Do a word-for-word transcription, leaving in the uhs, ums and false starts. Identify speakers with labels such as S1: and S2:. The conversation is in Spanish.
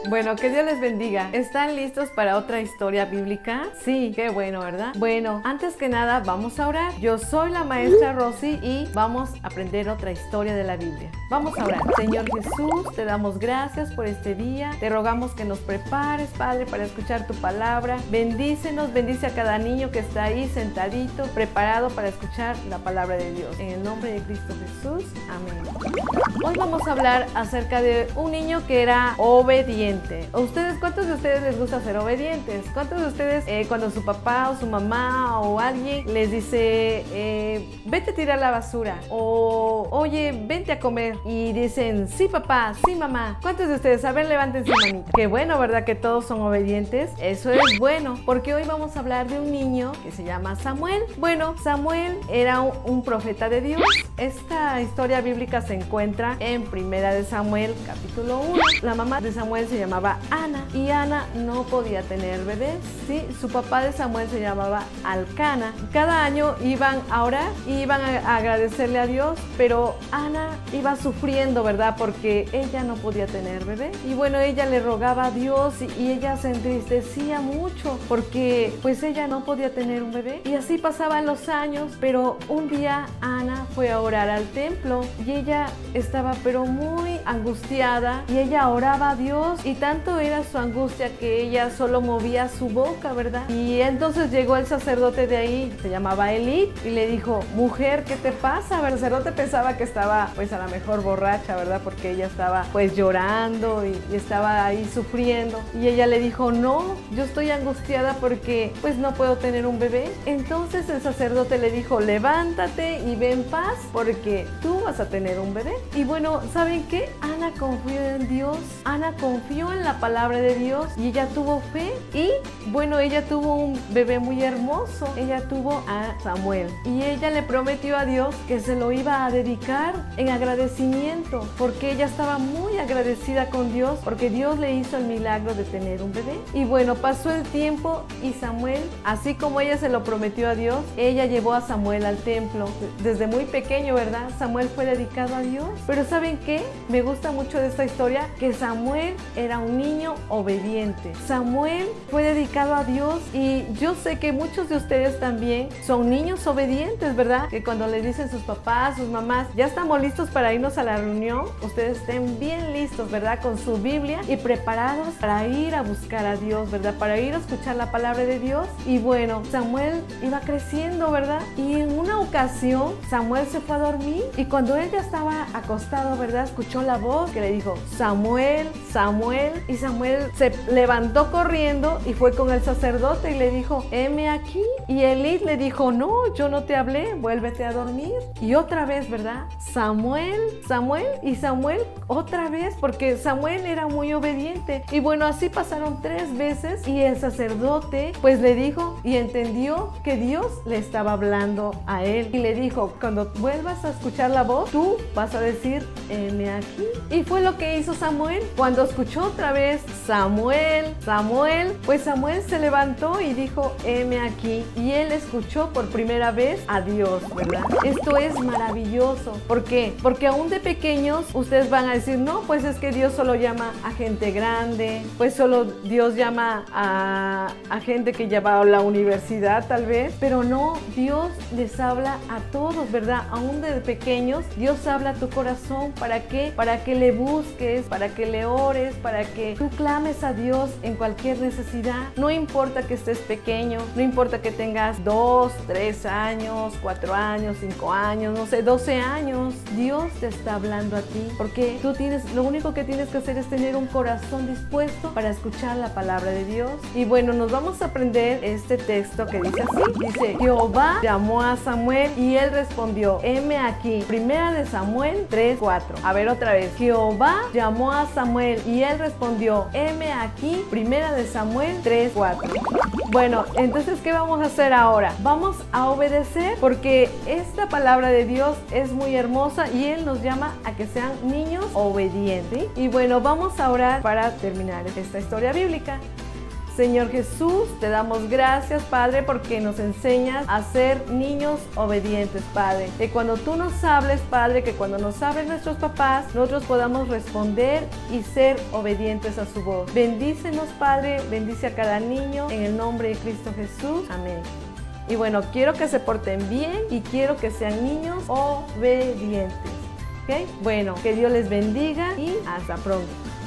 S1: Bueno, que Dios les bendiga. ¿Están listos para otra historia bíblica? Sí, qué bueno, ¿verdad? Bueno, antes que nada vamos a orar. Yo soy la maestra Rosy y vamos a aprender otra historia de la Biblia. Vamos a orar. Señor Jesús, te damos gracias por este día. Te rogamos que nos prepares, Padre, para escuchar tu palabra. Bendícenos, bendice a cada niño que está ahí sentadito, preparado para escuchar la palabra de Dios. En el nombre de Cristo Jesús. Amén. Hoy vamos a hablar acerca de un niño que era obediente. ¿Ustedes, cuántos de ustedes les gusta ser obedientes? ¿Cuántos de ustedes eh, cuando su papá o su mamá o alguien les dice eh, vete a tirar la basura o oye, vente a comer y dicen sí papá, sí mamá? ¿Cuántos de ustedes? A ver, levanten su manita. Qué bueno, ¿verdad? Que todos son obedientes. Eso es bueno, porque hoy vamos a hablar de un niño que se llama Samuel. Bueno, Samuel era un, un profeta de Dios. Esta historia bíblica se encuentra en Primera de Samuel, capítulo uno. La mamá de Samuel se llamaba Ana y Ana no podía tener bebés. Sí, su papá de Samuel se llamaba Alcana. Cada año iban a orar y iban a agradecerle a Dios, pero Ana iba sufriendo, ¿verdad? Porque ella no podía tener bebé. Y bueno, ella le rogaba a Dios y, y ella se entristecía mucho porque pues ella no podía tener un bebé. Y así pasaban los años, pero un día Ana fue a orar al templo y ella estaba pero muy angustiada y ella oraba a Dios y tanto era su angustia que ella solo movía su boca, ¿verdad? Y entonces llegó el sacerdote de ahí, se llamaba Elí, y le dijo, mujer, ¿qué te pasa? El sacerdote pensaba que estaba pues a lo mejor borracha, ¿verdad? Porque ella estaba pues llorando y, y estaba ahí sufriendo y ella le dijo, no, yo estoy angustiada porque pues no puedo tener un bebé. Entonces el sacerdote le dijo, levántate y ve en paz porque tú vas a tener un bebé. Y bueno, ¿saben qué? Ana confió en Dios, Ana confió en la palabra de Dios y ella tuvo fe y bueno, ella tuvo un bebé muy hermoso. Ella tuvo a Samuel y ella le prometió a Dios que se lo iba a dedicar en agradecimiento porque ella estaba muy agradecida con Dios porque Dios le hizo el milagro de tener un bebé. Y bueno, pasó el tiempo y Samuel, así como ella se lo prometió a Dios, ella llevó a Samuel al templo. Desde muy pequeño, ¿verdad? Samuel fue dedicado a Dios. Pero ¿saben qué? Me gusta mucho de esta historia que Samuel era un niño obediente. Samuel fue dedicado a Dios y yo sé que muchos de ustedes también son niños obedientes, ¿verdad? Que cuando les dicen sus papás, sus mamás, ya estamos listos para irnos a la reunión, ustedes estén bien listos, ¿verdad? Con su Biblia y preparados para ir a buscar a Dios, ¿verdad? Para ir a escuchar la palabra de Dios. Y bueno, Samuel iba creciendo, ¿verdad? Y en una ocasión Samuel se fue a dormir y cuando él ya estaba acostado, ¿verdad? Escuchó la voz que le dijo, Samuel, Samuel. Y Samuel se levantó corriendo y fue con el sacerdote y le dijo, heme aquí. Y Elí le dijo, no, yo no te hablé, vuélvete a dormir. Y otra vez, ¿verdad? Samuel, Samuel y Samuel otra vez, porque Samuel era muy obediente. Y bueno, así pasaron tres veces y el sacerdote pues le dijo y entendió que Dios le estaba hablando a él. Y le dijo, cuando vuelvas a escuchar la voz, tú vas a decir, heme aquí. Y fue lo que hizo Samuel. Cuando escuchó otra vez, Samuel, Samuel, pues Samuel se levantó y dijo, heme aquí. Y él escuchó por primera vez a Dios, ¿verdad? Esto es maravilloso. ¿Por qué? Porque aún de pequeños ustedes van a decir, no, pues es que Dios solo llama a gente grande, pues solo Dios llama a, a gente que ya va a la universidad tal vez, pero no, Dios les habla a todos, ¿verdad? Aún de pequeños, Dios habla a tu corazón. ¿Para qué? Para que le busques, para que le ores, para que tú clames a Dios en cualquier necesidad. No importa que estés pequeño, no importa que tengas dos, tres años, cuatro años, cinco años, no sé, doce años. Dios te está hablando a ti porque tú tienes, lo único que tienes que hacer es tener un corazón dispuesto para escuchar la palabra de Dios. Y bueno, nos vamos a aprender este texto que dice así. Dice, Jehová llamó a Samuel y él respondió, heme aquí. Primera de Samuel tres, cuatro. A ver otra vez. Jehová llamó a Samuel y él respondió, heme aquí. Primera de Samuel tres, cuatro. Bueno, entonces, ¿qué vamos a hacer ahora? Vamos a obedecer porque esta palabra de Dios es muy hermosa y Él nos llama a que sean niños obedientes. ¿Sí? Y bueno, vamos a orar para terminar esta historia bíblica. Señor Jesús, te damos gracias, Padre, porque nos enseñas a ser niños obedientes, Padre. Que cuando tú nos hables, Padre, que cuando nos hablen nuestros papás, nosotros podamos responder y ser obedientes a su voz. Bendícenos, Padre, bendice a cada niño en el nombre de Cristo Jesús. Amén. Y bueno, quiero que se porten bien y quiero que sean niños obedientes. ¿Ok? Bueno, que Dios les bendiga y hasta pronto.